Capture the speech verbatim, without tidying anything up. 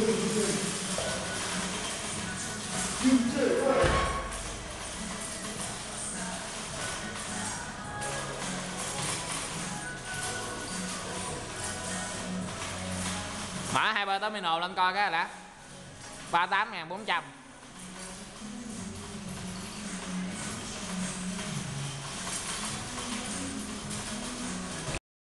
Mở hai ba terminal lên coi cái đã. ba mươi tám nghìn bốn trăm.